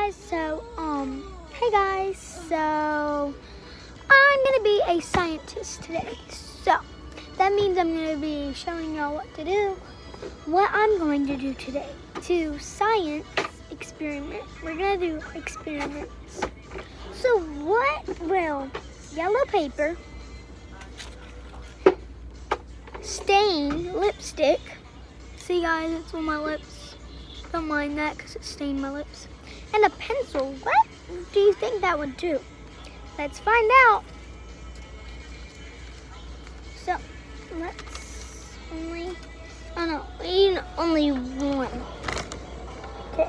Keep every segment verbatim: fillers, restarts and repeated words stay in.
guys, so, um, hey guys, so, I'm gonna be a scientist today, so, that means I'm gonna be showing y'all what to do, what I'm going to do today, to science experiment, we're gonna do experiments, so what will yellow paper, stain lipstick, see guys, it's on my lips, don't mind that because it stained my lips, and a pencil. What do you think that would do? Let's find out. So, let's only, oh no, we need only one. Okay.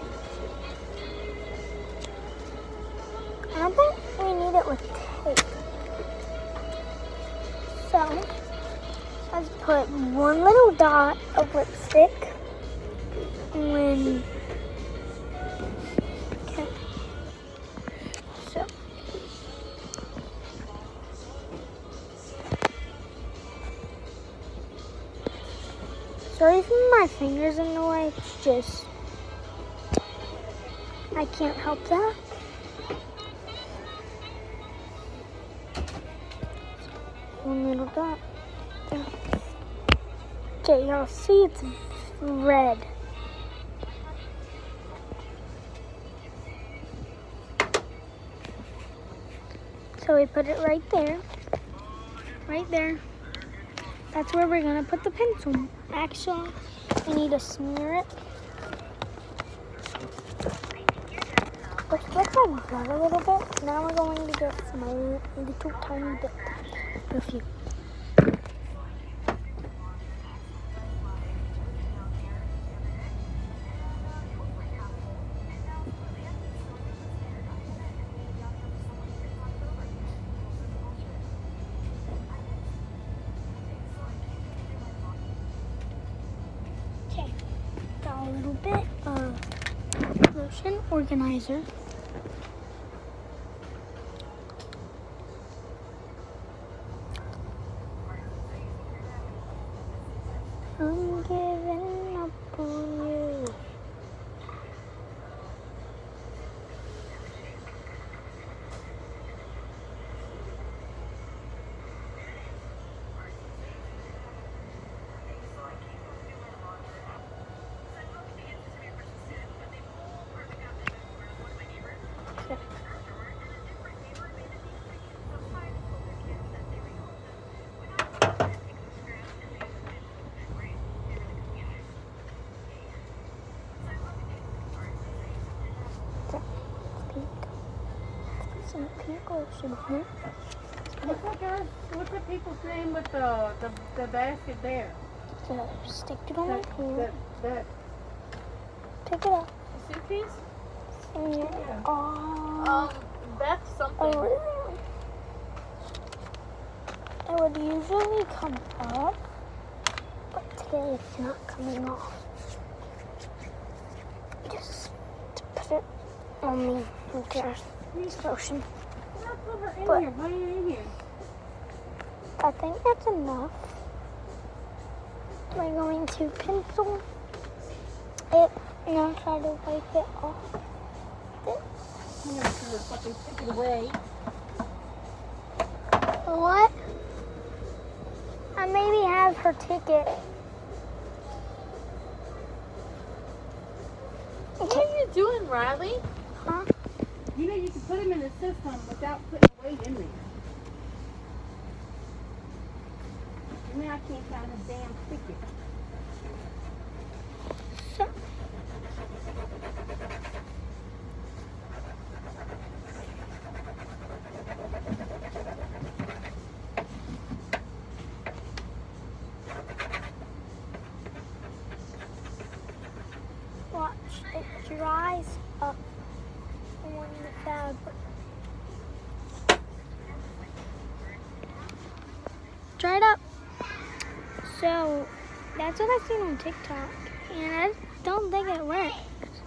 I think we need it with tape. So, let's put one little dot of lipstick when, okay, so, sorry if my fingers in the way, it's just, I can't help that. One little dot. Okay, y'all see it's red. So we put it right there. Right there. That's where we're gonna put the pencil. Actually, we need to smear it. Let's get my blood a little bit. Now we're going to get some a little tiny bit of perfume. Okay, got a little bit of lotion organizer. I'm giving up on you. Okay. Some pink lotion here. What's that guy? What's that people's name with the the, the basket there? So stick it on my That, hand. that, that Pick it up. suitcase? And you're, Yeah. oh, Um, Beth something. oh, really? It would usually come off, but today it's not coming off. Just to put it on me. Okay. Lotion. In But- here. Why are you in here? I think that's enough. We're going to pencil it and I'll try to wipe it off. This. I'm gonna sort of fucking take it away. What? I maybe have her ticket. What are you doing, Riley? Huh? You know you can put them in the system without putting weight in there. I mean, I can't find a damn ticket. So. Watch, it dries up on the fabric. Dried up. So that's what I've seen on TikTok, and I don't think it works.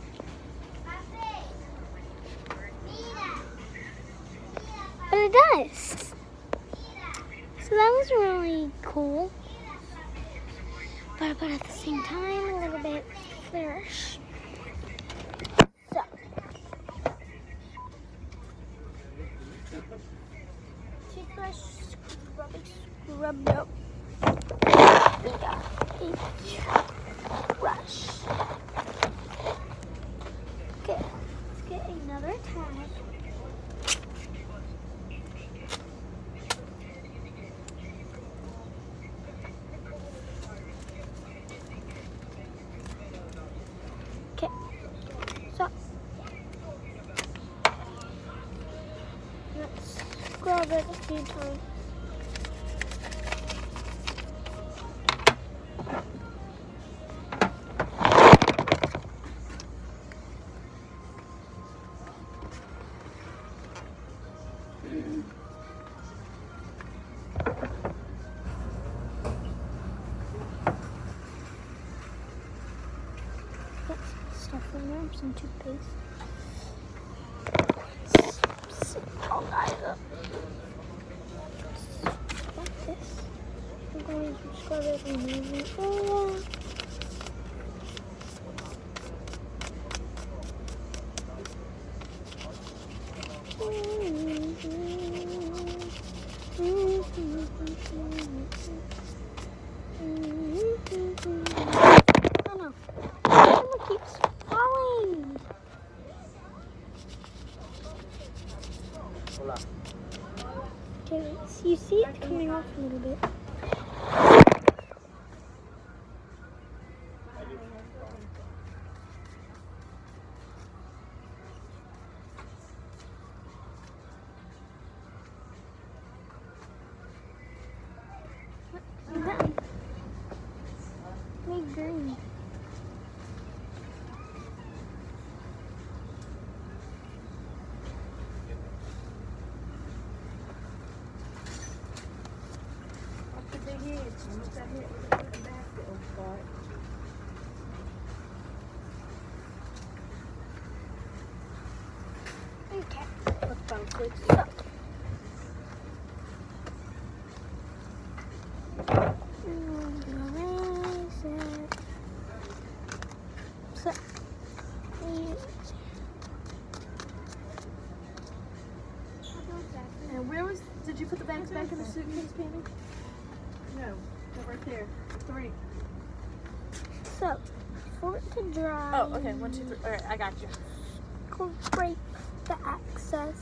But it does. So that was really cool. But, but at the same time, a little bit flourish. So, tag. Okay, so let's scrub it a few times. Get some stuff in there, some toothpaste. Sit all guys up. Like this. I'm going to scrub it and move it around. Oh no, someone keeps falling. Okay, so you see it coming off a little bit. That made green. After they hit, once I hit the basket will start. Okay. That sounds good. So, I'm gonna raise it. So, you- And where was, did you put the bags back in the suitcase, Penny? No, they're right there. Three. so for it to dry, Oh, okay, one, two, three. All right, I got you. scrape the excess.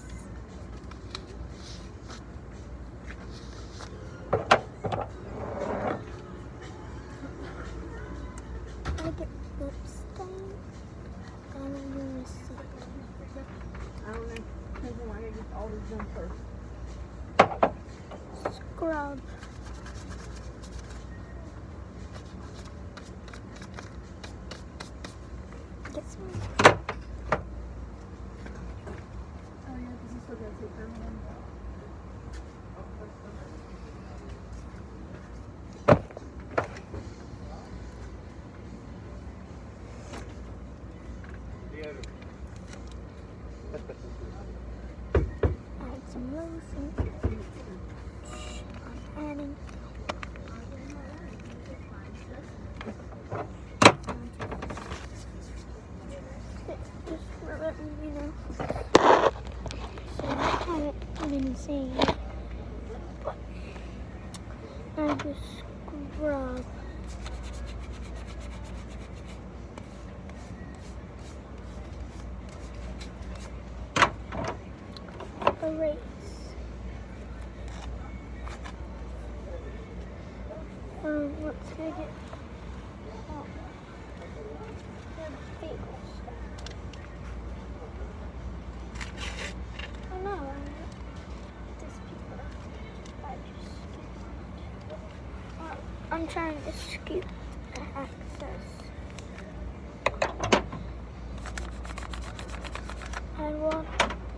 I get lip stain. Gotta use it. I don't know. Depends on why I gotta get all this done first. Scrub. Get some. Oh, yeah, because you still gotta take them in. Add some lotion. I'm adding. Just rub it, you know. So I haven't been seeing it, but I just scrub. Erase. Um, let's go get oh, the bagels. Oh no, I'm this people. I just uh, I'm trying to scoop the excess. Add one.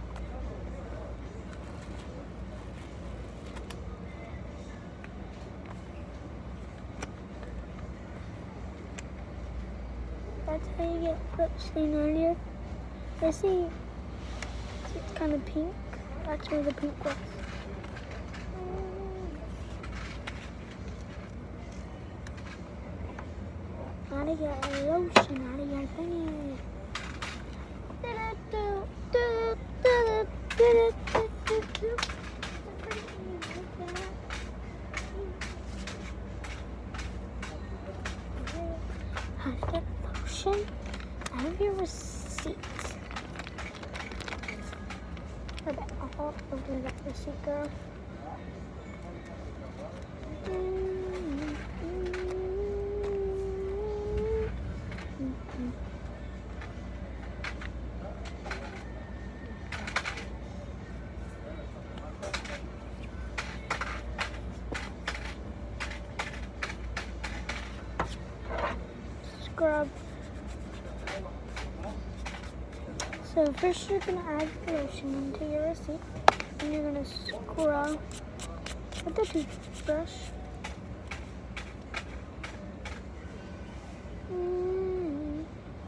That's how you get lip stain on here. I see, see it's kind of pink. That's where the pink was. Gotta get a lotion out of your thing. How to get lotion out of your receipt. Oh, open up the seat, girl. Scrub. So first you're gonna add the lotion into your receipt, and you're gonna scrub with the toothbrush. Mm.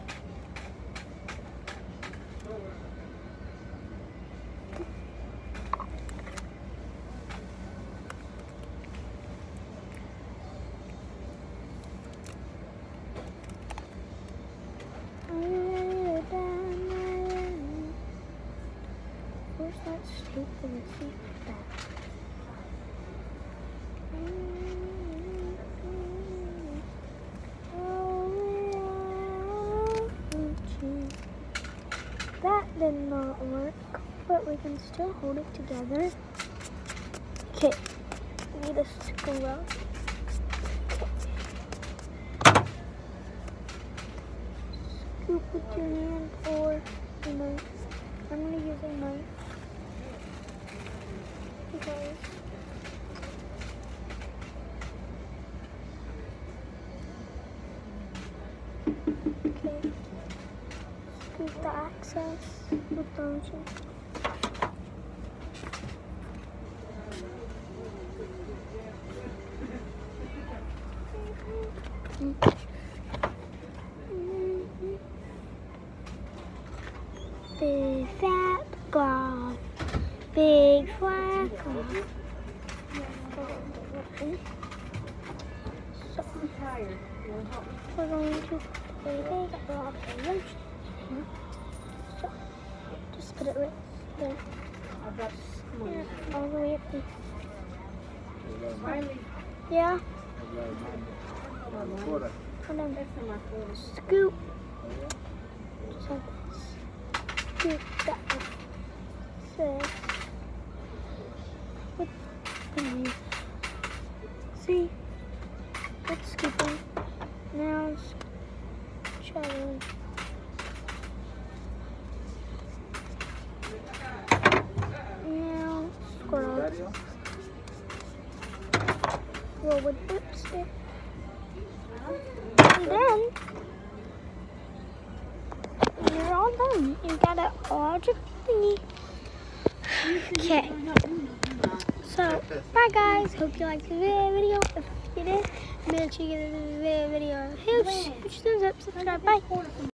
First, let's take the receipt back. That did not work, but we can still hold it together. Okay, we need a scrub. Scoop with your hand or a knife. I'm gonna use a knife because okay. Scoop the access with lotion. Mm. Big fat girl, big fat girl. So, we're going to put a big blob of lotion here. So, just put it right there. Yeah, all the way up there. Yeah? And then scoop. Just like this. Scoop that with this. With the knife. See? That's scooping. Now it's showing. Now scrub. Roll with lipstick. And then you're all done. You got it all just thingy. Okay. So, bye guys. Hope you liked the video. If you did, make sure you give the video a huge, huge thumbs up. Subscribe. Bye.